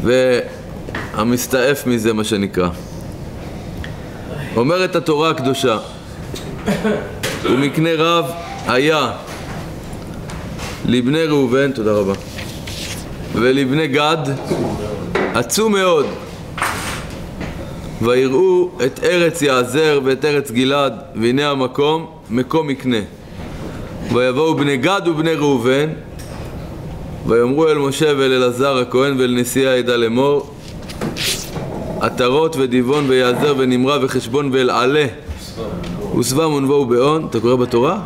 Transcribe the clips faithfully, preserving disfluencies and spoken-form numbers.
והמסתעף מזה, מה שנקרא. אומרת התורה הקדושה, ומקנה רב היה לבני ראובן, תודה רבה, ולבני גד עצום מאוד, ויראו את ארץ יעזר ואת ארץ גלעד, והנה המקום מקום מקנה. ויבואו בני גד ובני ראובן ויאמרו אל משה ואל אלעזר הכהן ואל נשיאי העדה לאמור, עטרות ודיבון ויעזר ונמרה וחשבון ואל עלה וסבם ונבואו באון. אתה קורא בתורה?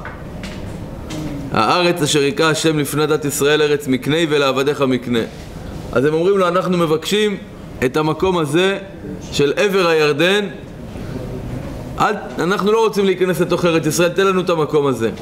הארץ אשר יקרא השם לפני דת ישראל ארץ מקנה ולעבדיך מקנה. אז הם אומרים לו, אנחנו מבקשים את המקום הזה של עבר הירדן, אל, אנחנו לא רוצים להיכנס לתוך ארץ ישראל, תן לנו את המקום הזה.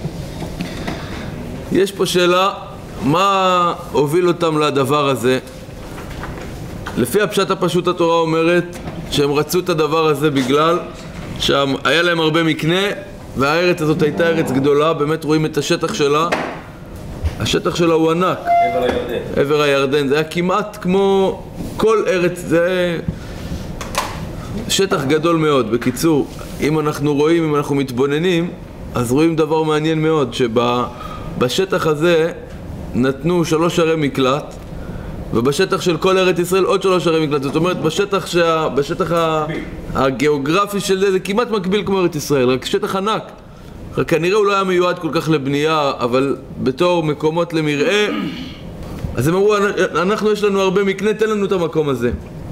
יש פה שאלה, מה הוביל אותם לדבר הזה? לפי הפשט הפשוט התורה אומרת שהם רצו את הדבר הזה בגלל שהיה להם הרבה מקנה, והארץ הזאת הייתה ארץ גדולה, באמת רואים את השטח שלה, השטח שלה הוא ענק. עבר הירדן. עבר הירדן, זה היה כמעט כמו כל ארץ, זה שטח גדול מאוד. בקיצור, אם אנחנו רואים, אם אנחנו מתבוננים, אז רואים דבר מעניין מאוד, שבשטח הזה נתנו שלוש ערי מקלט, ובשטח של כל ארץ ישראל עוד שלוש ערי מקלט. זאת אומרת, בשטח, שה... בשטח הגיאוגרפי של זה, זה כמעט מקביל כמו ארץ ישראל, רק שטח ענק. רק כנראה הוא לא היה מיועד כל כך לבנייה, אבל בתור מקומות למרעה, אז הם אמרו, אנחנו יש לנו הרבה מקנה, תן לנו את המקום הזה.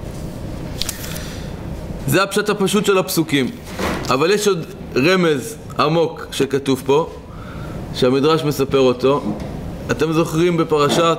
זה הפשט הפשוט של הפסוקים. אבל יש עוד רמז עמוק שכתוב פה, שהמדרש מספר אותו. אתם זוכרים בפרשת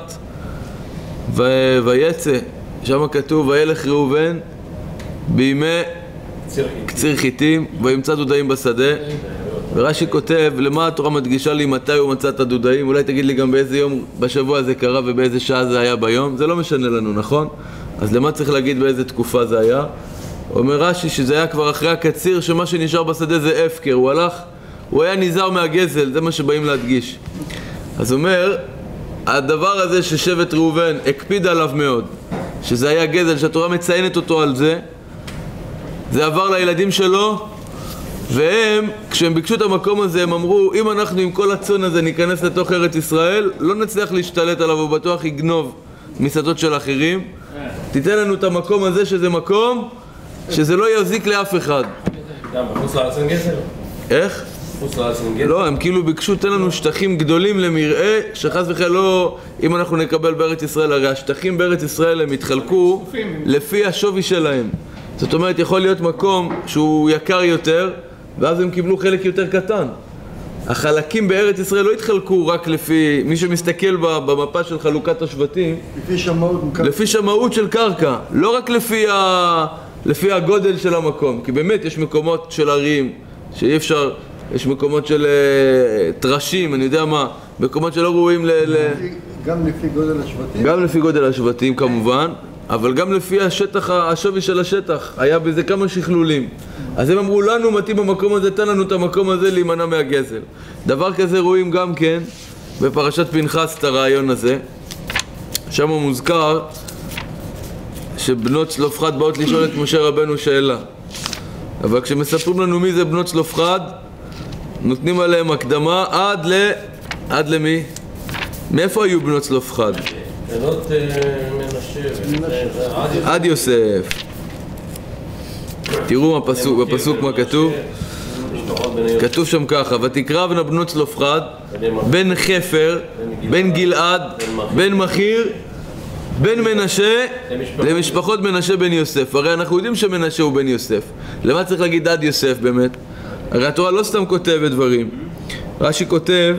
ו... ויצא, שם כתוב, וילך ראובן בימי קציר חיטים, וימצא דודאים בשדה. ורש"י כותב, למה התורה מדגישה לי מתי הוא מצא את הדודאים? אולי תגיד לי גם באיזה יום בשבוע זה קרה ובאיזה שעה זה היה ביום? זה לא משנה לנו, נכון? אז למה צריך להגיד באיזה תקופה זה היה? אומר רש"י שזה היה כבר אחרי הקציר, שמה שנשאר בשדה זה הפקר. הוא הלך, הוא היה נזהר מהגזל, זה מה שבאים להדגיש. אז אומר, הדבר הזה ששבט ראובן הקפיד עליו מאוד, שזה היה גזל, שהתורה מציינת אותו על זה, זה עבר לילדים שלו, והם, כשהם ביקשו את המקום הזה, הם אמרו, אם אנחנו עם כל הצאן הזה ניכנס לתוך ארץ ישראל, לא נצליח להשתלט עליו, הוא בטוח יגנוב מסעדות של אחרים. תיתן לנו את המקום הזה, שזה מקום שזה לא יזיק לאף אחד. גם, חוץ לארץ אין גזל? איך? חוץ לארץ אין גזל? לא, הם כאילו ביקשו, תן לנו שטחים גדולים למרעה, שחס וחלילה לא, אם אנחנו נקבל בארץ ישראל, הרי השטחים בארץ ישראל הם התחלקו לפי השווי שלהם. זאת אומרת, יכול להיות מקום שהוא יקר יותר, ואז הם קיבלו חלק יותר קטן. החלקים בארץ ישראל לא התחלקו רק לפי, מי שמסתכל במפה של חלוקת השבטים, לפי שמאות, לפי שמאות של קרקע, לא רק לפי, ה, לפי הגודל של המקום, כי באמת יש מקומות של ערים שאי אפשר, יש מקומות של uh, טרשים, אני יודע מה, מקומות שלא ראויים ל... ל... גם לפי גודל השבטים? גם לפי גודל השבטים כמובן, אבל גם לפי השטח, השווי של השטח, היה בזה כמה שכלולים. אז הם אמרו לנו, מתאים במקום הזה, תן לנו את המקום הזה להימנע מהגזל. דבר כזה רואים גם כן בפרשת פנחס את הרעיון הזה. שם הוא מוזכר שבנות צלופחד באות לשאול את משה רבנו שאלה. אבל כשמספרים לנו מי זה בנות צלופחד, נותנים עליהם הקדמה עד ל... עד למי? מאיפה היו בנות צלופחד? בנות מנשה, עד יוסף. תראו בפסוק, בפסוק מה כתוב. כתוב שם ככה, ותקרבנה בנות צלופחד, בן חפר, בן גלעד, בן מחיר, בן מנשה, למשפחות מנשה בן יוסף. הרי אנחנו יודעים שמנשה הוא בן יוסף. למה צריך להגיד עד יוסף באמת? הרי התורה לא סתם כותבת דברים. רש"י כותב,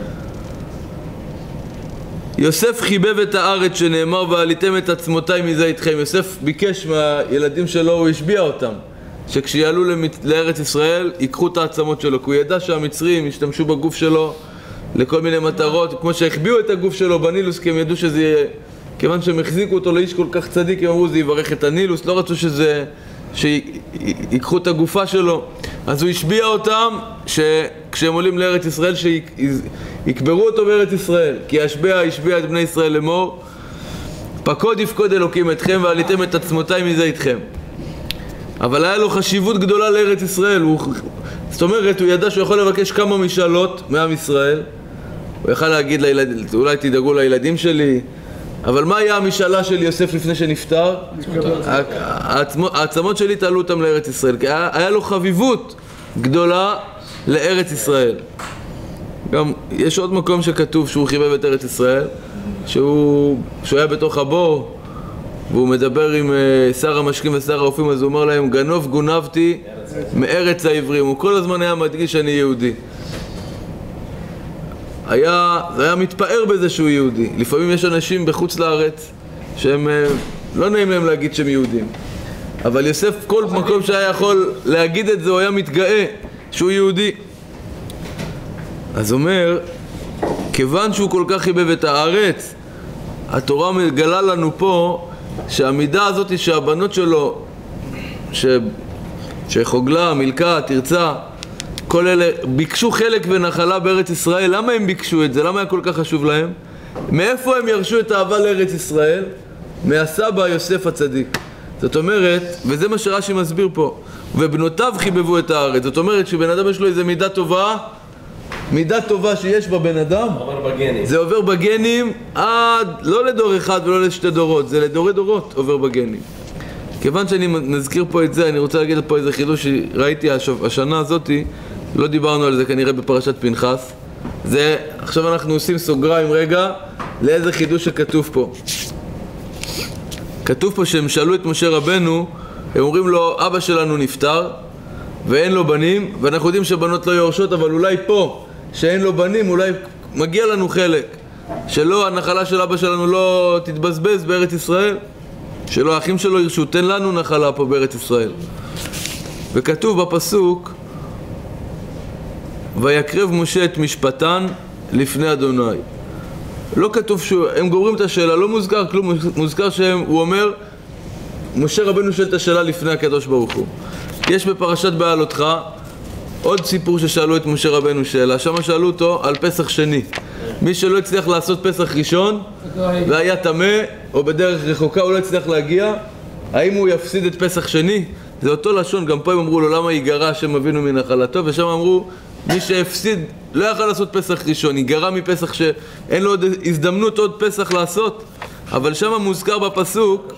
יוסף חיבב את הארץ שנאמר ועליתם את עצמותיי מזה איתכם. יוסף ביקש מהילדים שלו, הוא השביע אותם, שכשיעלו לארץ ישראל ייקחו את העצמות שלו, כי הוא ידע שהמצרים ישתמשו בגוף שלו לכל מיני מטרות, כמו שהחביאו את הגוף שלו בנילוס, כי הם ידעו שזה יהיה, כיוון שהם החזיקו אותו לאיש כל כך צדיק, הם אמרו זה יברך את הנילוס, לא רצו שזה, שיקחו את הגופה שלו. אז הוא השביע אותם שכשהם עולים לארץ ישראל שיקברו אותו בארץ ישראל, כי השביע השביע את בני ישראל לאמור, פקוד יפקוד אלוקים אתכם ועליתם את עצמותיי מזה איתכם. אבל היה לו חשיבות גדולה לארץ ישראל. הוא, זאת אומרת, הוא ידע שהוא יכול לבקש כמה משאלות מעם ישראל. הוא יכל להגיד לילדים, אולי תדאגו לילדים שלי. אבל מה היה המשאלה של יוסף לפני שנפטר? העצמות שלי תעלו אותם לארץ ישראל. כי היה, היה לו חביבות גדולה לארץ ישראל. גם יש עוד מקום שכתוב שהוא חיבב את ארץ ישראל, שהוא, שהוא היה בתוך הבור, והוא מדבר עם uh, שר המשקים ושר האופים, אז הוא אומר להם, גנוב גונבתי מארץ העברים. הוא כל הזמן היה מדגיש שאני יהודי. היה, זה היה מתפאר בזה שהוא יהודי. לפעמים יש אנשים בחוץ לארץ שהם, uh, לא נעים להם להגיד שהם יהודים. אבל יוסף, כל מקום שהיה יכול להגיד את זה, הוא היה מתגאה שהוא יהודי. אז אומר, כיוון שהוא כל כך חיבב את הארץ, התורה מגלה לנו פה שהמידה הזאת שהבנות שלו, ש... שחוגלה, מילכה, תרצה, כל אלה ביקשו חלק ונחלה בארץ ישראל. למה הם ביקשו את זה? למה היה כל כך חשוב להם? מאיפה הם ירשו את האהבה לארץ ישראל? מהסבא יוסף הצדיק. זאת אומרת, וזה מה שרש"י מסביר פה, ובנותיו חיבבו את הארץ. זאת אומרת שבן אדם יש לו איזו מידה טובה, מידה טובה שיש בבן אדם, עובר בגנים. זה עובר בגנים עד, לא לדור אחד ולא לשתי דורות, זה לדורי דורות עובר בגנים. כיוון שאני נזכיר פה את זה, אני רוצה להגיד פה איזה חידוש שראיתי השנה הזאת, לא דיברנו על זה כנראה בפרשת פנחס. זה, עכשיו אנחנו עושים סוגריים רגע לאיזה חידוש שכתוב פה. כתוב פה שהם שאלו את משה רבנו, הם אומרים לו, אבא שלנו נפטר ואין לו בנים, ואנחנו יודעים שבנות לא יורשות, אבל אולי פה שאין לו בנים, אולי מגיע לנו חלק, שלא, הנחלה של אבא שלנו לא תתבזבז בארץ ישראל, שלא האחים שלו ירשו, תן לנו נחלה פה בארץ ישראל. וכתוב בפסוק, ויקרב משה את משפטן לפני אדוני. לא כתוב שהוא, הם גומרים את השאלה, לא מוזכר כלום, מוזכר שהוא אומר, משה רבנו שואל את השאלה לפני הקדוש ברוך הוא. יש בפרשת בעלותך עוד סיפור ששאלו את משה רבנו שאלה, שם שאלו אותו על פסח שני. מי שלא הצליח לעשות פסח ראשון והיה טמא או בדרך רחוקה, הוא לא הצליח להגיע, האם הוא יפסיד את פסח שני? זה אותו לשון, גם פה הם אמרו לו למה ייגרע השם אבינו מנחלתו, ושם אמרו מי שהפסיד לא יכל לעשות פסח ראשון, ייגרע מפסח שאין לו עוד הזדמנות עוד פסח לעשות. אבל שם מוזכר בפסוק,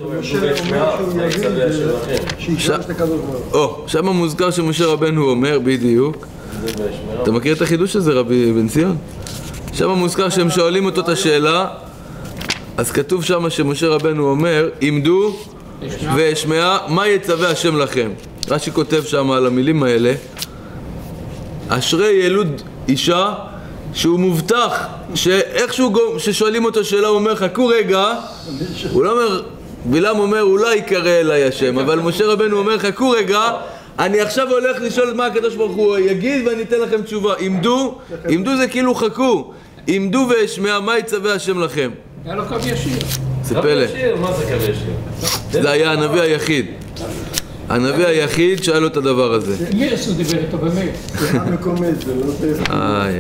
שם מוזכר שמשה רבנו אומר, בדיוק, אתה מכיר את החידוש הזה רבי בן ציון? שם מוזכר שהם שואלים אותו את השאלה, אז כתוב שם שמשה רבנו אומר, עמדו ואשמעה מה יצווה השם לכם. רש"י כותב שם על המילים האלה, אשרי ילוד אישה שהוא מובטח, שאיכשהו ששואלים אותו שאלה הוא אומר חכו רגע, הוא לא אומר, בלעם אומר אולי יקרא אליי השם, אבל משה רבנו אומר חכו רגע, אני עכשיו הולך לשאול מה הקדוש ברוך הוא יגיד ואני אתן לכם תשובה. עמדו, עמדו זה כאילו חכו, עמדו ואשמעה מה יצווה השם לכם. היה לו קו ישיר. זה פלא. מה זה קו ישיר? זה היה הנביא היחיד. הנביא היחיד שאל לו את הדבר הזה. מי עשו דיבר איתו באמת? זה מקומית, זה לא זה. איי.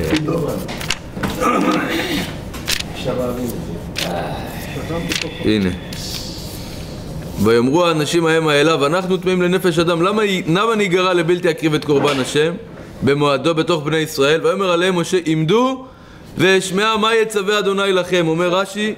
הנה. ויאמרו האנשים ההם האליו, אנחנו טמאים לנפש אדם, למה למה ניגרע לבלתי אקריב את קורבן השם במועדו בתוך בני ישראל? ויאמר עליהם משה, עמדו ואשמעה מה יצווה אדוני לכם. אומר רש"י,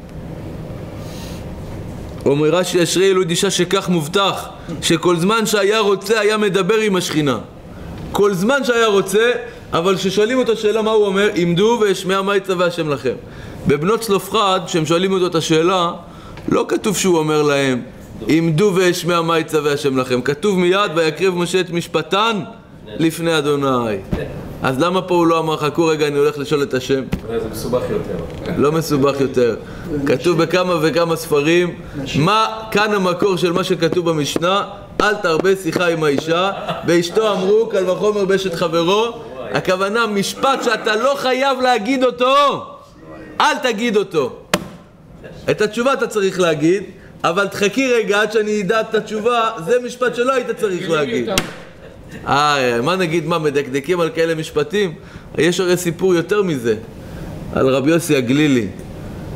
אומר רש"י, אשרי ילוד אישה שכך מובטח, שכל זמן שהיה רוצה היה מדבר עם השכינה. כל זמן שהיה רוצה, אבל כששואלים אותו שאלה מה הוא אומר, עמדו ואשמעה מה יצווה השם לכם. בבנות צלופחד, כשהם שואלים אותו את השאלה, לא כתוב שהוא אומר להם, עמדו ואשמעה מה יצווה השם לכם. כתוב מיד, ויקרב משה את משפטן לפני אדוני. אז למה פה הוא לא אמר, חכו רגע, אני הולך לשאול את השם? זה מסובך יותר. לא מסובך יותר. כתוב בכמה וכמה ספרים, מה כאן המקור של מה שכתוב במשנה, אל תרבה שיחה עם האישה, ואשתו אמרו, קל וחומר באשת חברו. הכוונה, משפט שאתה לא חייב להגיד אותו, אל תגיד אותו. את התשובה אתה צריך להגיד, אבל תחכי רגע עד שאני אדע את התשובה, זה משפט שלא היית צריך להגיד. אה, מה נגיד, מה, מדקדקים על כאלה משפטים? יש הרי סיפור יותר מזה, על רבי יוסי הגלילי,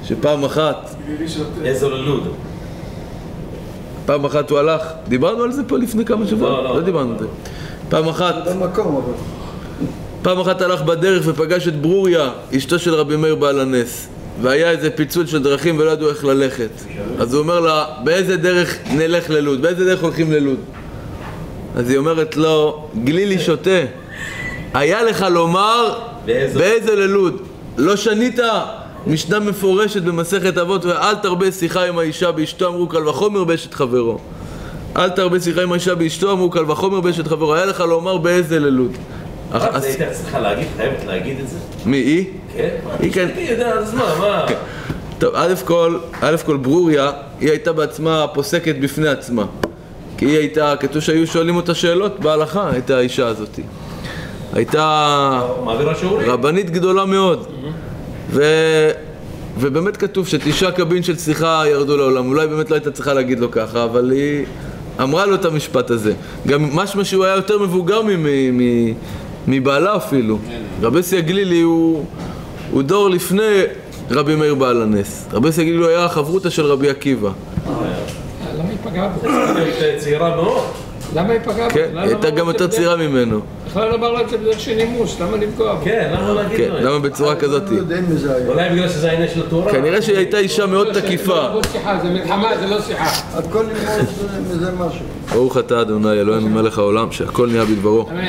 שפעם אחת, איזו ללוד. פעם אחת הוא הלך, דיברנו על זה פה לפני כמה שבועות? לא, לא. לא דיברנו על זה. פעם אחת, במקום אבל. פעם אחת הלך בדרך ופגש את ברוריה, אשתו של רבי מאיר בעל הנס. והיה איזה פיצול של דרכים ולא ידעו איך ללכת. אז הוא אומר לה, באיזה דרך נלך ללוד? באיזה דרך הולכים ללוד? אז היא אומרת לו, גלילי שוטה, היה לך לומר באיזו? באיזה ללוד? לא שנית? משנה מפורשת במסכת אבות, ואל תרבה שיחה עם האישה באשתו, אמרו קל וחומר באשת חברו. אל תרבה שיחה עם האישה באשתו, אמרו קל וחומר באשת חברו. היה לך לומר באיזה ללוד? אז הייתה צריכה להגיד, חייבת להגיד את זה? מי? היא? כן? היא כן. אני יודע, אז מה, מה? טוב, א' כל, א' כל ברוריה, היא הייתה בעצמה פוסקת בפני עצמה. כי היא הייתה, כתוב שהיו שואלים אותה שאלות בהלכה, הייתה האישה הזאת. הייתה מעבירה שיעורים? רבנית גדולה מאוד. ו... ובאמת כתוב שתשעה קבין של שיחה ירדו לעולם. אולי באמת לא הייתה צריכה להגיד לו ככה, אבל היא אמרה לו את המשפט הזה. גם משמע שהוא היה יותר מבוגר מ... מ... מבעלה אפילו. רבי סיה גלילי הוא, הוא דור לפני רבי מאיר בעל הנס. רבי סיה גלילי היה חברותא של רבי עקיבא. למה היא פגעה בו? הייתה צעירה מאוד. למה היא פגעה בו? כן, היא הייתה גם יותר צעירה ממנו. בכלל לא אמר לה את זה בדרך של נימוס, למה לפגוע בו? כן, למה להגיד כן, לו? למה בצורה כזאת? אנחנו יודעים מי זה היה. אולי בגלל שזה העניין של התורה? כנראה שהיא הייתה אישה מאוד תקיפה. זה לא שיחה, זה מלחמה, זה לא שיחה. הכל ללמוד מזה משהו. ברוך אתה ה' אלוהינו מלך העולם, שהכל נהיה בדברו. אמן.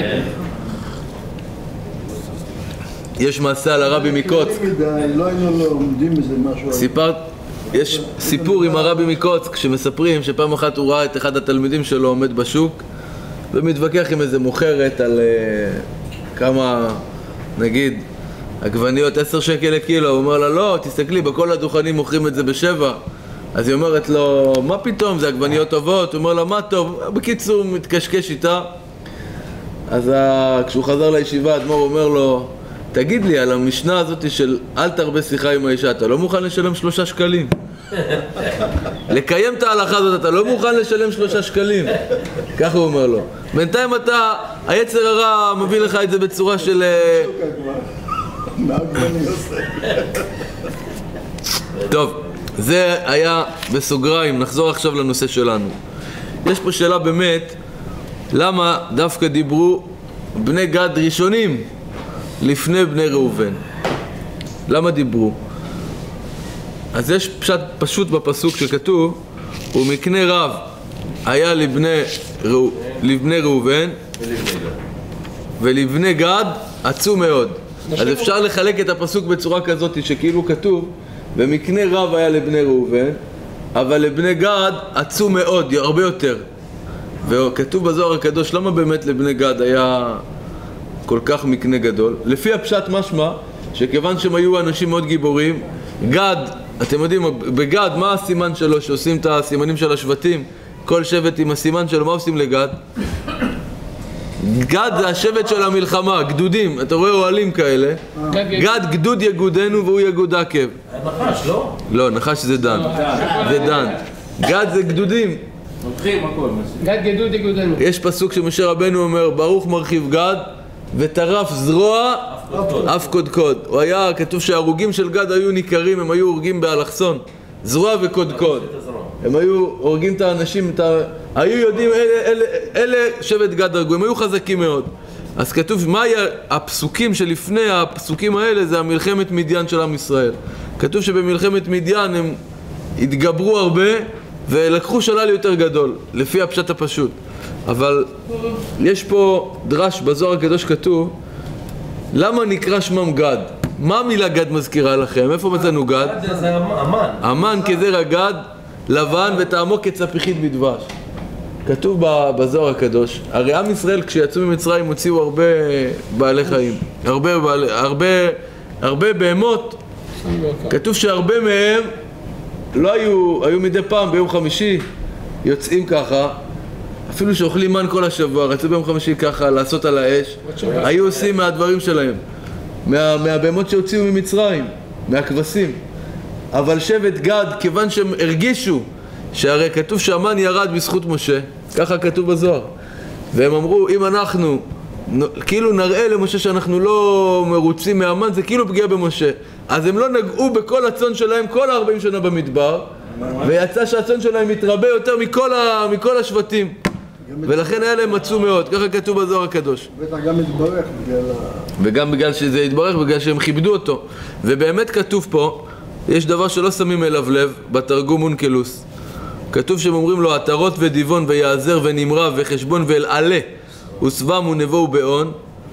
יש מעשה על הרבי מקוצק. מדי, לא היינו לומדים מזה משהו. סיפרת, יש סיפור עם הרבי מקוצק שמספרים שפעם אחת הוא ראה את אחד התלמידים שלו עומד בשוק ומתווכח עם איזה מוכרת על uh, כמה, נגיד, עגבניות עשר שקל לקילו. הוא אומר לה, לא, תסתכלי, בכל הדוכנים מוכרים את זה בשבע. אז היא אומרת לו, מה פתאום, זה עגבניות טובות? הוא אומר לה, מה טוב? בקיצור, הוא מתקשקש איתה. אז ה... כשהוא חזר לישיבה, האדמו"ר אומר לו, תגיד לי, על המשנה הזאת של אל תרבה שיחה עם האישה, אתה לא מוכן לשלם שלושה שקלים? לקיים את ההלכה הזאת, אתה לא מוכן לשלם שלושה שקלים? ככה הוא אומר לו. בינתיים אתה, היצר הרע מביא לך את זה בצורה של... טוב, זה היה בסוגריים, נחזור עכשיו לנושא שלנו. יש פה שאלה באמת, למה דווקא דיברו בני גד ראשונים לפני בני ראובן? למה דיברו? אז יש פשט פשוט בפסוק שכתוב, ומקנה רב היה לבני, ראו, לבני ראובן ולבני גד עצום מאוד. אז אפשר לחלק את הפסוק בצורה כזאת שכאילו כתוב, ומקנה רב היה לבני ראובן, אבל לבני גד עצום מאוד, הרבה יותר. וכתוב בזוהר הקדוש, למה באמת לבני גד היה כל כך מקנה גדול? לפי הפשט משמע, שכיוון שהם היו אנשים מאוד גיבורים, גד, אתם יודעים, בגד, מה הסימן שלו שעושים את הסימנים של השבטים? כל שבט עם הסימן שלו, מה עושים לגד? גד זה השבט של המלחמה, גדודים, אתה רואה אוהלים כאלה. גד גדוד יגודנו והוא יגוד עקב. נחש, לא? לא, נחש זה דן. זה דן. גד זה גדודים. נותחים הכל. גד גדוד יגודנו. יש פסוק שמשה רבנו אומר, ברוך מרחיב גד וטרף זרוע אף קודקוד. הוא היה, כתוב שההרוגים של גד היו ניכרים, הם היו הורגים באלכסון. זרוע וקודקוד. הם היו הורגים את האנשים, את ה... היו יודעים, אלה, אלה, אלה שבט גד הרגו, הם היו חזקים מאוד. אז כתוב, מה היה הפסוקים שלפני הפסוקים האלה? זה המלחמת מדיין של עם ישראל. כתוב שבמלחמת מדיין הם התגברו הרבה ולקחו שלל יותר גדול, לפי הפשט הפשוט. אבל יש פה דרש בזוהר הקדוש כתוב, למה נקרא שמם גד? מה המילה גד מזכירה לכם? איפה מצאנו גד? גד זה אמן. אמן כזרע גד, לבן וטעמו כצפיחית בדבש. כתוב בזוהר הקדוש, הרי עם ישראל כשיצאו ממצרים הוציאו הרבה בעלי חיים, הרבה, בעלי, הרבה, הרבה בהמות. כתוב שהרבה מהם לא היו, היו מדי פעם ביום חמישי יוצאים ככה, אפילו שאוכלים מן כל השבוע, רצו ביום חמישי ככה לעשות על האש, היו עושים מהדברים שלהם, מה, מהבהמות שהוציאו ממצרים, מהכבשים. אבל שבט גד, כיוון שהם הרגישו שהרי כתוב שהמן ירד בזכות משה, ככה כתוב בזוהר, והם אמרו, אם אנחנו כאילו נראה למשה שאנחנו לא מרוצים מהמן, זה כאילו פגיעה במשה. אז הם לא נגעו בכל הצאן שלהם כל ה-ארבעים שנה במדבר, ויצא שהצאן שלהם מתרבה יותר מכל, ה... מכל השבטים. ולכן היה להם מצאו מאוד, ככה כתוב בזוהר הקדוש. בטח גם התברך בגלל ה... וגם בגלל שזה התברך, בגלל שהם כיבדו אותו. ובאמת כתוב פה, יש דבר שלא שמים אליו לב, בתרגום אונקלוס. כתוב שהם אומרים לו, עטרות ודיבון ויעזר ונמרה וחשבון ואלעלה, וסבם ונבו ובאון.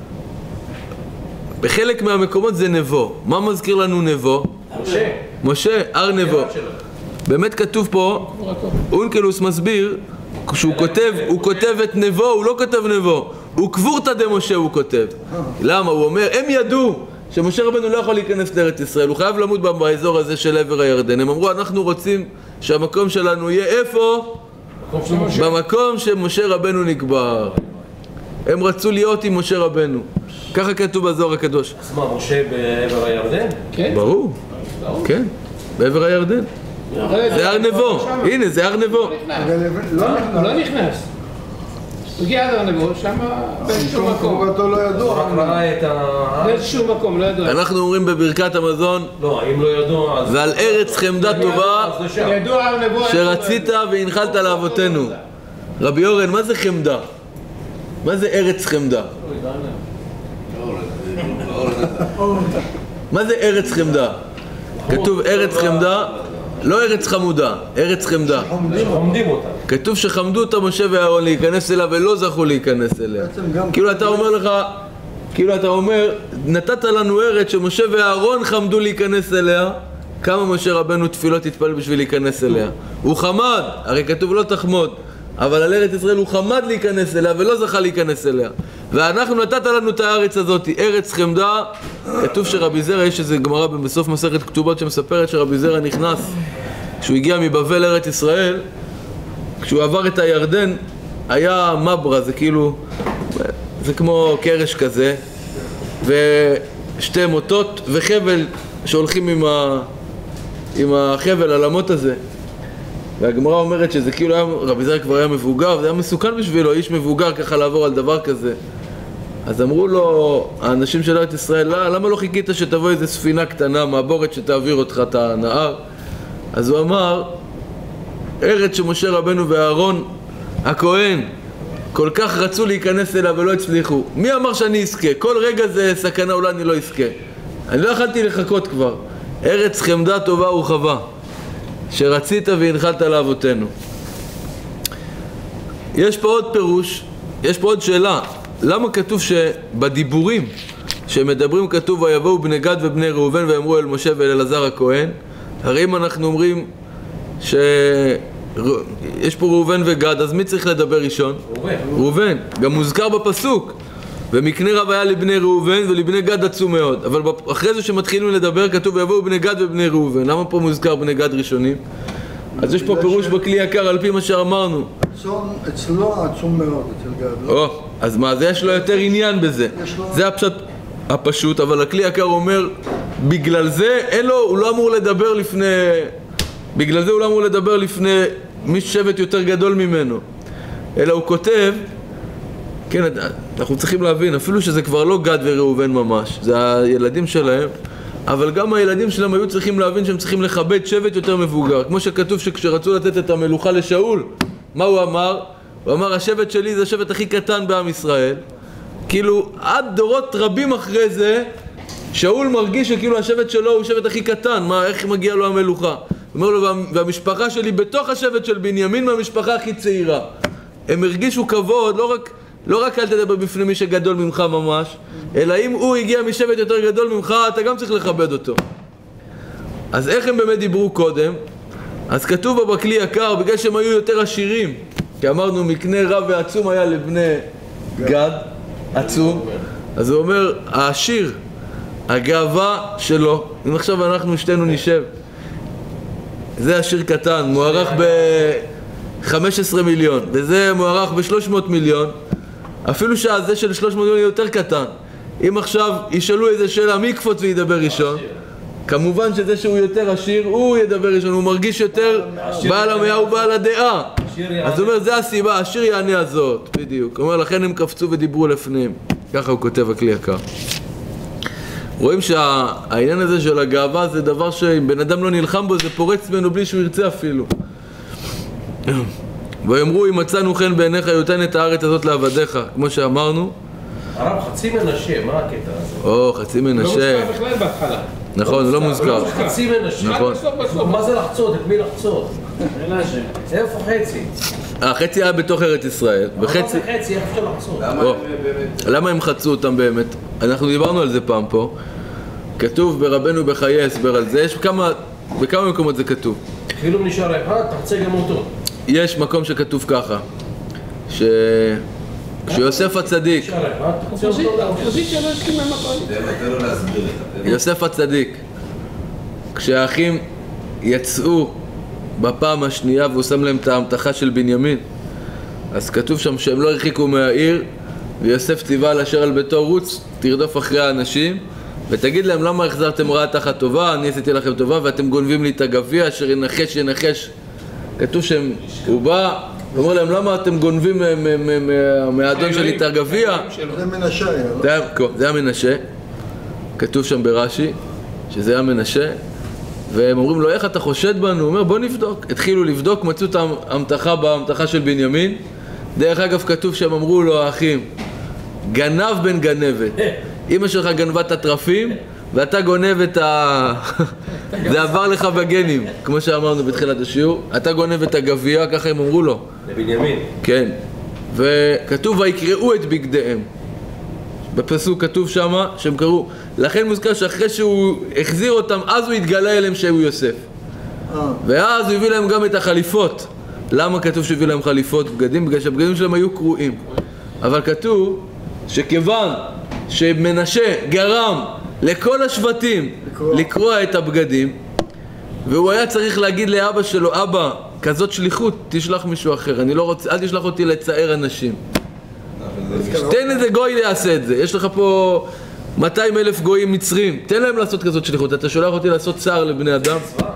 בחלק מהמקומות זה נבו. מה מזכיר לנו נבו? משה. משה, הר נבו. באמת כתוב פה, אונקלוס מסביר, כשהוא כותב, הוא כותב את נבו, הוא לא כותב נבו, הוא קבורתא דמשה הוא כותב. למה? הוא אומר, הם ידעו שמשה רבנו לא יכול להיכנס לארץ ישראל, הוא חייב למות באזור הזה של עבר הירדן. הם אמרו, אנחנו רוצים שהמקום שלנו יהיה איפה? במקום שמשה רבנו נקבר. הם רצו להיות עם משה רבנו. ככה כתוב בזוהר הקדוש. אז מה, משה בעבר הירדן? כן. ברור. כן, בעבר הירדן. זה הר נבו. הנה, זה הר נבו. הוא לא נכנס. הוא הגיע עד הר נבו, שם באיזשהו מקום. קבורתו לא ידוע. רק ראה את ה... באיזשהו מקום, לא ידוע. אנחנו אומרים בברכת המזון, לא, אם לא ידוע, אז... ועל ארץ חמדה טובה אז זה שם. ידוע הר נבו. שרצית והנחלת לאבותינו. רבי אורן, מה זה חמדה? מה זה ארץ חמדה? מה זה ארץ חמדה? כתוב ארץ חמדה, לא ארץ חמודה, ארץ חמדה. עומדים אותה. כתוב שחמדו אותה משה ואהרון להיכנס אליה ולא זכו להיכנס אליה. כאילו אתה אומר לך, כאילו אתה אומר, נתת לנו ארץ שמשה ואהרון חמדו להיכנס אליה, כמה משה רבנו תפילות התפלל בשביל להיכנס אליה. הוא חמד, הרי כתוב לא תחמוד, אבל על ארץ ישראל הוא חמד להיכנס אליה ולא זכה להיכנס אליה. ואנחנו נתת לנו את הארץ הזאת, ארץ חמדה. כתוב שרבי זרע, יש איזה גמרא בסוף מסכת כתובות שמספרת שרבי זרע נכנס, כשהוא הגיע מבבל ארץ ישראל, כשהוא עבר את הירדן, היה מברה, זה כאילו, זה כמו קרש כזה, ושתי מוטות וחבל שהולכים עם, ה, עם החבל על המוט הזה. והגמרא אומרת שזה כאילו היה, רבי זרע כבר היה מבוגר, זה היה מסוכן בשבילו, איש מבוגר ככה לעבור על דבר כזה. אז אמרו לו, האנשים של ארץ ישראל, לא, למה לא חיכית שתבוא איזו ספינה קטנה, מעבורת שתעביר אותך את הנהר? אז הוא אמר, ארץ שמשה רבנו ואהרון הכהן כל כך רצו להיכנס אליה ולא הצליחו. מי אמר שאני אזכה? כל רגע זה סכנה, אולי אני לא אזכה. אני לא יכלתי לחכות כבר. ארץ חמדה טובה ורחבה, שרצית והנחלת לאבותינו. יש פה עוד פירוש, יש פה עוד שאלה. למה כתוב שבדיבורים שמדברים כתוב ויבואו בני גד ובני ראובן ויאמרו אל משה ואל אלעזר הכהן? הרי אם אנחנו אומרים שיש פה ראובן וגד, אז מי צריך לדבר ראשון? ראובן. ראובן. גם מוזכר בפסוק. ומקנה רב היה לבני ראובן ולבני גד עצום מאוד. אבל אחרי זה שמתחילים לדבר כתוב ויבואו בני גד ובני ראובן. למה פה מוזכר בני גד ראשונים? אז יש פה פירוש בכלי יקר על פי מה שאמרנו. הצאן אצלו עצום מאוד, אצל גד. או, אז מה, זה יש לו יותר עניין בזה. זה הפשט הפשוט, אבל הכלי יקר אומר, בגלל זה אין לו, הוא לא אמור לדבר לפני, בגלל זה הוא לא אמור לדבר לפני מי שבט יותר גדול ממנו. אלא הוא כותב, כן, אנחנו צריכים להבין, אפילו שזה כבר לא גד וראובן ממש, זה הילדים שלהם, אבל גם הילדים שלהם היו צריכים להבין שהם צריכים לכבד שבט יותר מבוגר. כמו שכתוב שכשרצו לתת את המלוכה לשאול, מה הוא אמר? הוא אמר, השבט שלי זה השבט הכי קטן בעם ישראל. כאילו, עד דורות רבים אחרי זה, שאול מרגיש שכאילו השבט שלו הוא השבט הכי קטן. מה, איך מגיע לו המלוכה? הוא אומר לו, והמשפחה שלי בתוך השבט של בנימין מהמשפחה הכי צעירה. הם הרגישו כבוד, לא רק, לא רק אל תדבר בפני מי שגדול ממך ממש, אלא אם הוא הגיע משבט יותר גדול ממך, אתה גם צריך לכבד אותו. אז איך הם באמת דיברו קודם? אז כתוב בה בכלי יקר, בגלל שהם היו יותר עשירים, כי אמרנו מקנה רב ועצום היה לבני גד, עצום. אז הוא אומר, העשיר, הגאווה שלו, אם עכשיו אנחנו שתינו נשב, זה עשיר קטן, מוערך ב-חמישה עשר מיליון, וזה מוערך ב-שלוש מאות מיליון, אפילו שהזה של שלוש מאות מיליון יהיה יותר קטן. אם עכשיו ישאלו איזה שאלה, מי יקפוץ וידבר ראשון? כמובן שזה שהוא יותר עשיר, הוא ידבר ראשון, הוא מרגיש יותר בעל המאה ובעל הדעה. אז הוא אומר, זה הסיבה, העשיר יענה הזאת, בדיוק. הוא אומר, לכן הם קפצו ודיברו לפניהם. ככה הוא כותב הכלי יקר. רואים שהעניין הזה של הגאווה זה דבר שאם בן אדם לא נלחם בו זה פורץ ממנו בלי שהוא ירצה אפילו. ויאמרו אם מצאנו חן בעיניך יותן את הארץ הזאת לעבדיך, כמו שאמרנו. הרב חצי מנשה, מה הקטע הזה? או, חצי לא מנשה. מוזכר בכלל בהתחלה. נכון, זה לא מוזכר. חצי מנשה. נכון. בסוף בסוף. מה זה לחצות? את מי לחצות? איפה חצי? החצי היה בתוך ארץ ישראל, וחצי... מה זה חצי? איך אפשר לחצות? או, למה הם חצו אותם באמת? אנחנו דיברנו על זה פעם פה. כתוב ברבנו בחיי הסבר על זה, יש כמה, בכמה מקומות זה כתוב. כאילו נשאר אחד, תחצה גם אותו. יש מקום שכתוב ככה, ש... כשיוסף הצדיק, נשאר אחד, תחצה אותו. האופוזיציה לא הסכימה עם הכל. יוסף הצדיק, כשהאחים יצאו בפעם השנייה והוא שם להם את ההמתחה של בנימין, אז כתוב שם שהם לא הרחיקו מהעיר, ויוסף ציווה על אשר על ביתו רוץ, תרדוף אחרי האנשים ותגיד להם למה החזרתם רעה תחת טובה, אני עשיתי לכם טובה ואתם גונבים לי את הגביע אשר ינחש ינחש. כתוב שהוא בא ואומר להם למה אתם גונבים מהאדון שלי את הגביע. זה מנשה, לא? זה היה מנשה, כתוב שם ברש"י שזה היה מנשה, והם אומרים לו איך אתה חושד בנו? הוא אומר בוא נבדוק. התחילו לבדוק, מצאו את ההמתחה בהמתחה של בנימין. דרך אגב כתוב שהם אמרו לו האחים גנב בן גנבת, אמא שלך גנבה את הטרפים ואתה גונב את ה... זה עבר לך בגנים, כמו שאמרנו בתחילת השיעור, אתה גונב את הגביע, ככה הם אמרו לו. לבנימין. כן, וכתוב ויקראו את בגדיהם. בפסוק כתוב שמה שהם קראו, לכן מוזכר שאחרי שהוא החזיר אותם אז הוא התגלה אליהם שהוא יוסף. ואז הוא הביא להם גם את החליפות. למה כתוב שהביא להם חליפות בגדים? בגלל שהבגדים שלהם היו קרועים. אבל כתוב שכיוון שמנשה גרם לכל השבטים לקרוע. לקרוע את הבגדים, והוא היה צריך להגיד לאבא שלו, אבא, כזאת שליחות, תשלח מישהו אחר, אני לא רוצה, אל תשלח אותי לצער אנשים. תן איזה גוי יעשה את זה, יש לך פה מאתיים אלף גויים מצרים, תן להם לעשות כזאת שליחות, אתה שולח אותי לעשות צער לבני אדם?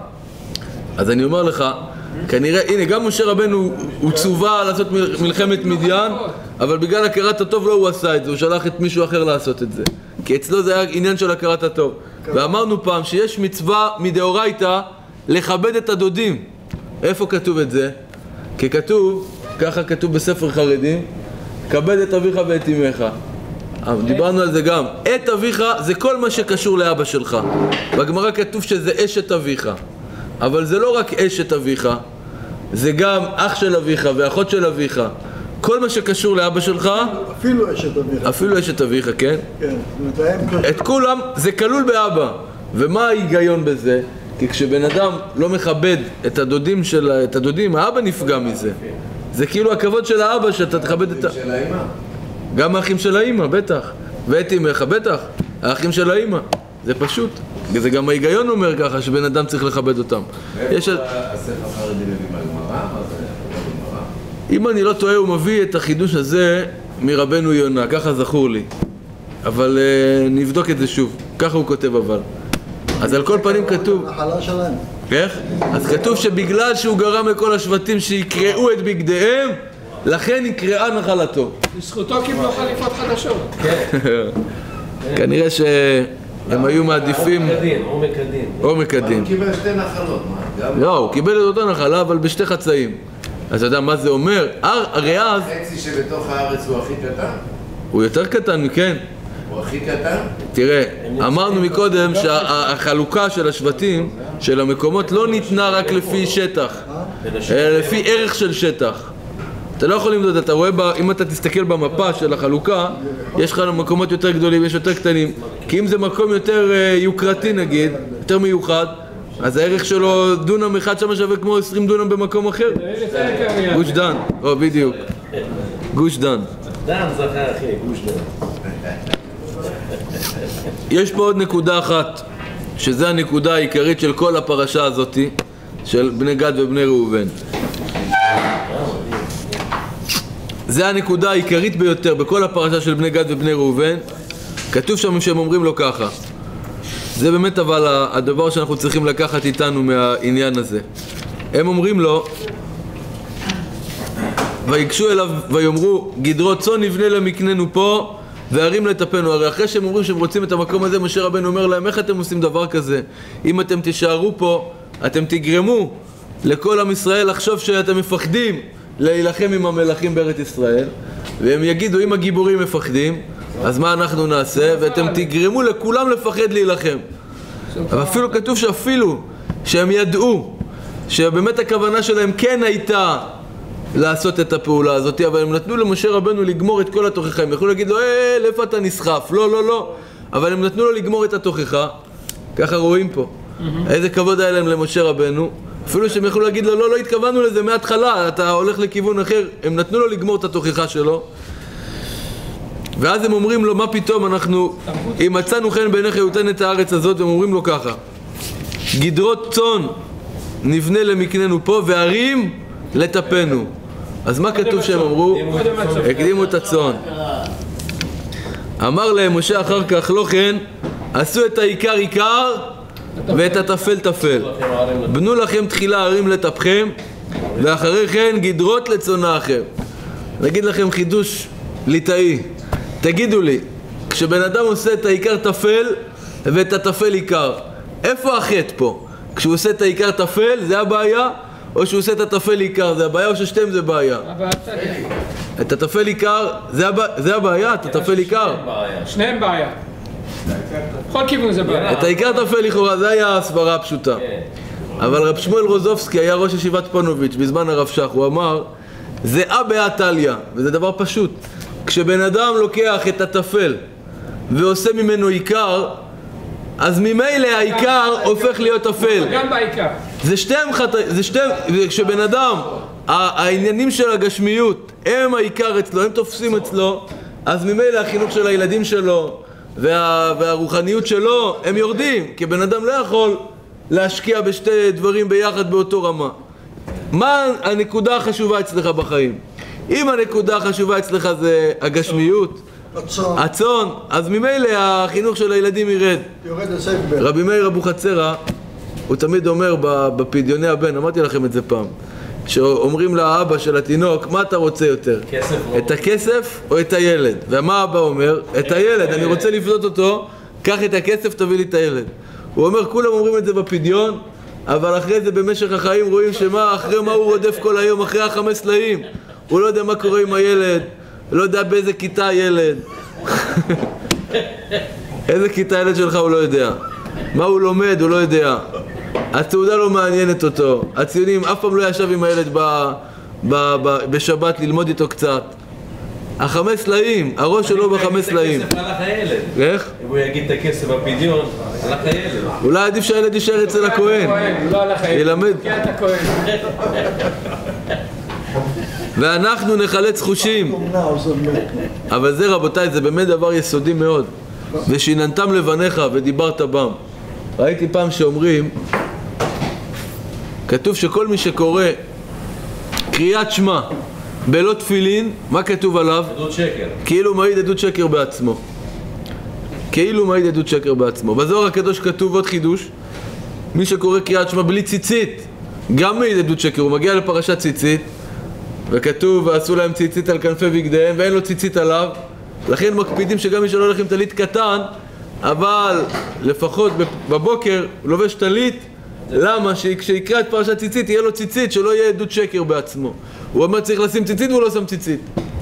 אז אני אומר לך, כנראה, הנה, גם משה רבנו הוא צווה לעשות מלחמת מדיין, אבל בגלל הכרת הטוב לא הוא עשה את זה, הוא שלח את מישהו אחר לעשות את זה. כי אצלו זה היה עניין של הכרת הטוב. ואמרנו פעם שיש מצווה מדאורייתא לכבד את הדודים. איפה כתוב את זה? כי כתוב, ככה כתוב בספר חרדים, כבד את אביך ואת אמך. דיברנו על זה גם. את אביך זה כל מה שקשור לאבא שלך. בגמרא כתוב שזה אשת אביך. אבל זה לא רק אשת אביך, זה גם אח של אביך ואחות של אביך. כל מה שקשור לאבא שלך, אפילו אשת אביך. אפילו אשת אביך, כן? כן, את כולם, זה כלול באבא. ומה ההיגיון בזה? כי כשבן אדם לא מכבד את הדודים של, את הדודים, האבא נפגע מזה. זה כאילו הכבוד של האבא שאתה תכבד את ה... של האמא. גם האחים של האמא, בטח. ואת אמך, בטח. האחים של האמא. זה פשוט. זה גם ההיגיון אומר ככה, שבן אדם צריך לכבד אותם. יש... הספר החרדי מביא מהגמרא? מה זה? בגמרא? אם אני לא טועה, הוא מביא את החידוש הזה מרבנו יונה, ככה זכור לי. אבל uh, נבדוק את זה שוב. ככה הוא כותב אבל. אז על כל פנים כתוב... נחלה שלהם. איך? אז כתוב שבגלל שהוא גרם לכל השבטים שיקראו את בגדיהם, לכן יקראה נחלתו. לזכותו קיבלו חליפות חדשות. כנראה שהם היו מעדיפים... עומק הדין, עומק הדין. עומק הדין. הוא קיבל שתי נחלות, מה? לא, הוא קיבל את אותה נחלה, אבל בשתי חצאים. אז אתה יודע מה זה אומר? הרי אז... החצי שבתוך הארץ הוא הכי קטן? הוא יותר קטן, כן. הוא הכי קטן? תראה, אמרנו מקודם שהחלוקה של השבטים, של המקומות, לא ניתנה רק לפי שטח, אלא לפי ערך של שטח. אתה לא יכול למדוד, אתה רואה, אם אתה תסתכל במפה של החלוקה, יש לך מקומות יותר גדולים, יש יותר קטנים. כי אם זה מקום יותר יוקרתי נגיד, יותר מיוחד, אז הערך שלו דונם אחד שם שווה כמו עשרים דונם במקום אחר. גוש דן, או בדיוק, גוש דן. דן זכר אחי, גוש דן. יש פה עוד נקודה אחת, שזה הנקודה העיקרית של כל הפרשה הזאת, של בני גד ובני ראובן. זה הנקודה העיקרית ביותר בכל הפרשה של בני גד ובני ראובן. כתוב שם שהם אומרים לו ככה. זה באמת אבל הדבר שאנחנו צריכים לקחת איתנו מהעניין הזה. הם אומרים לו, ויגשו אליו ויאמרו, גדרות צאן נבנה למקננו פה, והרים לטפנו. הרי אחרי שהם אומרים שהם רוצים את המקום הזה, משה רבנו אומר להם, איך אתם עושים דבר כזה? אם אתם תישארו פה, אתם תגרמו לכל עם ישראל לחשוב שאתם מפחדים להילחם עם המלכים בארץ ישראל, והם יגידו, אם הגיבורים מפחדים, אז מה אנחנו נעשה? ואתם תגרמו לכולם לפחד להילחם. אבל אפילו כתוב שאפילו שהם ידעו שבאמת הכוונה שלהם כן הייתה לעשות את הפעולה הזאת, אבל הם נתנו למשה רבנו לגמור את כל התוכחה. הם יכולו להגיד לו, אה, איפה אתה נסחף? לא, לא, לא. אבל הם נתנו לו לגמור את התוכחה. ככה רואים פה. איזה כבוד היה להם למשה רבנו. אפילו שהם יכולו להגיד לו, לא, לא התכוונו לזה מההתחלה, אתה הולך לכיוון אחר. הם נתנו לו לגמור את התוכחה שלו. ואז הם אומרים לו, מה פתאום אנחנו, אם מצאנו חן בעיניך יותן את הארץ הזאת, והם אומרים לו ככה, גדרות צאן נבנה למקננו פה, וערים לטפנו. אז מה כתוב שהם אמרו? הקדימו את הצאן. אמר להם משה אחר כך, לא כן, עשו את העיקר עיקר ואת התפל תפל. בנו לכם תחילה ערים לטפכם, ואחרי כן גדרות לצונאכם. נגיד לכם חידוש ליטאי. תגידו לי, כשבן אדם עושה את העיקר תפל ואת התפל עיקר, איפה החטא פה? כשהוא עושה את העיקר תפל, זה הבעיה? או שהוא עושה את התפל עיקר, זה הבעיה? או ששתיהם זה בעיה? את התפל עיקר, זה הבעיה? את התפל עיקר? שניהם בעיה. בכל כיוון זה בעיה. את העיקר תפל לכאורה, זה היה הסברה הפשוטה. אבל רב שמואל רוזובסקי היה ראש ישיבת פונוביץ' בזמן הרב שך, הוא אמר, זה אה באה טליה, וזה דבר פשוט. כשבן אדם לוקח את התפל ועושה ממנו עיקר, אז ממילא העיקר הופך להיות תפל. גם בעיקר. זה שתיהם חטאים, זה שתיהם, כשבן אדם, העניינים של הגשמיות, הם העיקר אצלו, הם תופסים אצלו, אז ממילא החינוך של הילדים שלו וה, והרוחניות שלו, הם יורדים, כי בן אדם לא יכול להשקיע בשתי דברים ביחד באותו רמה. מה הנקודה החשובה אצלך בחיים? אם הנקודה החשובה אצלך זה הגשמיות, הצאן, אז ממילא החינוך של הילדים ירד. יורד הסגבר. רבי מאיר אבוחצירא, הוא תמיד אומר בפדיוני הבן, אמרתי לכם את זה פעם, שאומרים לאבא של התינוק, מה אתה רוצה יותר? כסף או... את הכסף או את הילד? ומה אבא אומר? את הילד, אני רוצה לפדות אותו, קח את הכסף, תביא לי את הילד. הוא אומר, כולם אומרים את זה בפדיון, אבל אחרי זה במשך החיים רואים שמה, אחרי מה הוא רודף כל היום, אחרי החמש סלעים. הוא לא יודע מה קורה עם הילד, לא יודע באיזה כיתה הילד. איזה כיתה הילד שלך הוא לא יודע. מה הוא לומד הוא לא יודע. התעודה לא מעניינת אותו. הציונים אף פעם לא ישב עם הילד ב, ב, ב, בשבת ללמוד איתו קצת. החמש סלעים, הראש שלו בחמש סלעים. הכסף הלך הילד. איך? אם הוא יגיד את הכסף בפדיון, הלך הילד. אולי עדיף שהילד יישאר אצל הכהן. לא הלך הילד. ילמד. תוקע את הכהן. ואנחנו נחלץ חושים. אבל זה רבותיי, זה באמת דבר יסודי מאוד. ושיננתם לבניך ודיברת בם. ראיתי פעם שאומרים, כתוב שכל מי שקורא קריאת שמע בלא תפילין, מה כתוב עליו? עדות שקר. כאילו מעיד עדות שקר בעצמו. כאילו מעיד עדות שקר בעצמו. בזוהר הקדוש כתוב עוד חידוש, מי שקורא קריאת שמע בלי ציצית, גם מעיד עדות שקר. הוא מגיע לפרשת ציצית, וכתוב, ועשו להם ציצית על כנפי בגדיהם, ואין לו ציצית עליו. לכן מקפידים שגם מי שלא הולך עם טלית קטן, אבל לפחות בבוקר הוא לובש טלית. למה? שכשיקרא את פרשת ציצית יהיה לו ציצית, שלא יהיה עדות שקר בעצמו. הוא אומר צריך לשים ציצית והוא לא שם ציצית.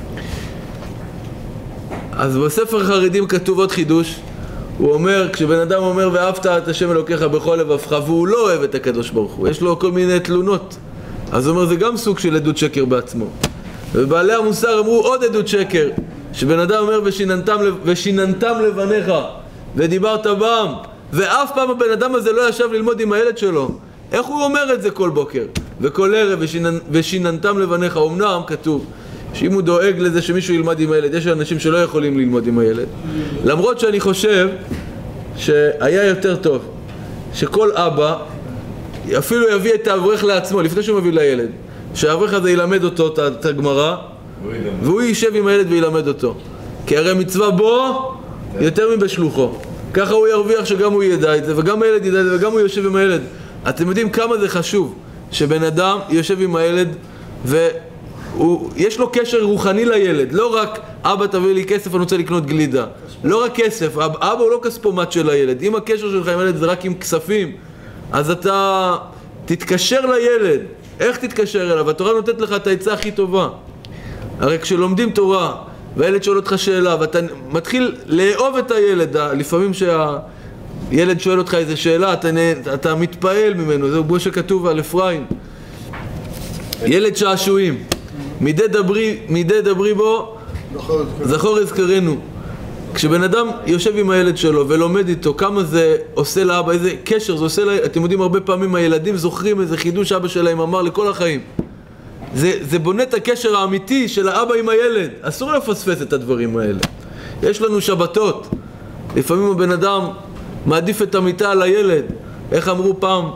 אז בספר חרדים כתוב עוד חידוש. הוא אומר, כשבן אדם אומר ואהבת את השם אלוקיך בכל לבבך, והוא לא אוהב את הקדוש ברוך הוא, יש לו כל מיני תלונות, אז הוא אומר זה גם סוג של עדות שקר בעצמו. ובעלי המוסר אמרו עוד עדות שקר, שבן אדם אומר ושיננתם, ושיננתם לבניך ודיברת בם, ואף פעם הבן אדם הזה לא ישב ללמוד עם הילד שלו. איך הוא אומר את זה כל בוקר וכל ערב? ושיננ... ושיננתם לבניך. אמנם כתוב שאם הוא דואג לזה שמישהו ילמד עם הילד, יש אנשים שלא יכולים ללמוד עם הילד, למרות שאני חושב שהיה יותר טוב שכל אבא אפילו יביא את האברך לעצמו לפני שהוא מביא לילד, שהאברך הזה ילמד אותו את הגמרא, והוא יישב עם הילד וילמד אותו, כי הרי מצווה בו יותר מבשלוחו. ככה הוא ירוויח שגם הוא ידע את זה וגם הילד ידע את זה וגם הוא יושב עם הילד. אתם יודעים כמה זה חשוב שבן אדם יושב עם הילד הוא, יש לו קשר רוחני לילד, לא רק אבא תביא לי כסף, אני רוצה לקנות גלידה. לא רק כסף, אבא הוא לא כספומט של הילד. אם הקשר שלך עם הילד זה רק עם כספים, אז אתה תתקשר לילד. איך תתקשר אליו? התורה נותנת לך את העצה הכי טובה. הרי כשלומדים תורה, והילד שואל אותך שאלה, ואתה מתחיל לאהוב את הילד, לפעמים שהילד שואל אותך איזה שאלה, אתה, אתה מתפעל ממנו, זה כמו שכתוב על אפרים. ילד שעשועים, מדי דברי, מדי דברי בו, זכור אזכרנו. כשבן אדם יושב עם הילד שלו ולומד איתו כמה זה עושה לאבא, איזה קשר זה עושה לה... אתם יודעים, הרבה פעמים הילדים זוכרים איזה חידוש אבא שלהם אמר לכל החיים. זה, זה בונה את הקשר האמיתי של האבא עם הילד. אסור לפספס את הדברים האלה. יש לנו שבתות. לפעמים הבן אדם מעדיף את המיטה על הילד. איך אמרו פעם?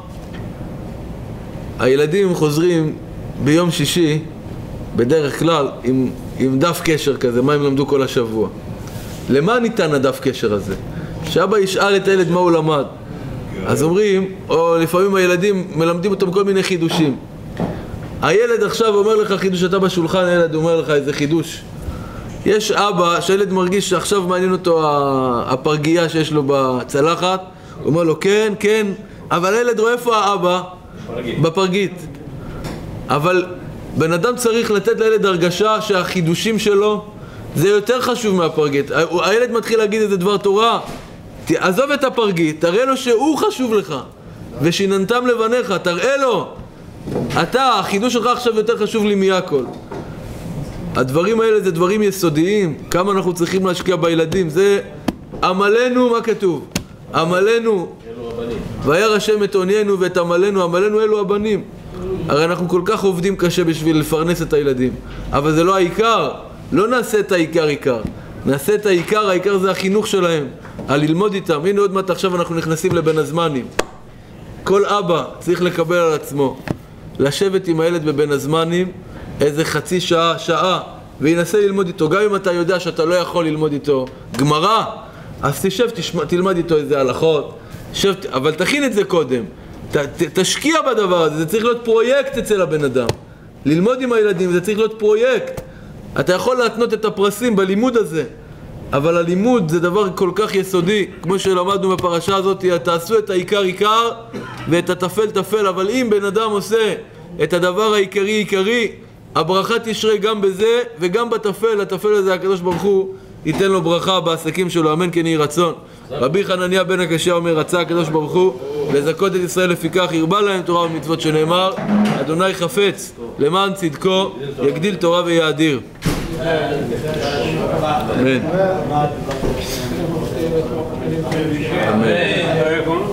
הילדים חוזרים ביום שישי, בדרך כלל, עם, עם דף קשר כזה, מה הם למדו כל השבוע. למה ניתן הדף קשר הזה? שאבא ישאל את הילד מה הוא למד. אז אומרים, או לפעמים הילדים מלמדים אותם כל מיני חידושים. הילד עכשיו אומר לך חידוש, אתה בשולחן, הילד אומר לך איזה חידוש. יש אבא שהילד מרגיש שעכשיו מעניין אותו הפרגייה שיש לו בצלחת, הוא אומר לו כן, כן, אבל הילד רואה איפה האבא? בפרגית. אבל בן אדם צריך לתת לילד הרגשה שהחידושים שלו זה יותר חשוב מהפרגית. הילד מתחיל להגיד איזה דבר תורה, עזוב את הפרגית, תראה לו שהוא חשוב לך, ושיננתם לבניך, תראה לו, אתה, החידוש שלך עכשיו יותר חשוב לי מהכל. הדברים האלה זה דברים יסודיים, כמה אנחנו צריכים להשקיע בילדים, זה עמלנו, מה כתוב? עמלנו, וירא השם את עוניינו ואת עמלנו, עמלנו אלו הבנים. הרי אנחנו כל כך עובדים קשה בשביל לפרנס את הילדים, אבל זה לא העיקר. לא נעשה את העיקר עיקר, נעשה את העיקר, העיקר זה החינוך שלהם, על ללמוד איתם. הנה עוד מעט עכשיו אנחנו נכנסים לבין הזמנים. כל אבא צריך לקבל על עצמו, לשבת עם הילד בבין הזמנים, איזה חצי שעה, שעה, וינסה ללמוד איתו. גם אם אתה יודע שאתה לא יכול ללמוד איתו גמרא, אז תשב, תשמע, תלמד איתו איזה הלכות, שב, אבל תכין את זה קודם, ת, ת, תשקיע בדבר הזה, זה צריך להיות פרויקט אצל הבן אדם. ללמוד עם הילדים זה צריך להיות פרויקט. אתה יכול להתנות את הפרסים בלימוד הזה, אבל הלימוד זה דבר כל כך יסודי, כמו שלמדנו בפרשה הזאת, תעשו את העיקר עיקר ואת התפל תפל. אבל אם בן אדם עושה את הדבר העיקרי עיקרי, הברכה תשרה גם בזה וגם בתפל. התפל הזה הקדוש ברוך הוא ייתן לו ברכה בעסקים שלו, אמן כן יהי רצון. רבי חנניה בן הקשיא אומר, רצה הקדוש ברוך הוא לזכות את ישראל, לפיכך ירבה להם תורה ומצוות, שנאמר אדוני חפץ למען צדקו יגדיל תורה ויאדיר. אמן. אמן.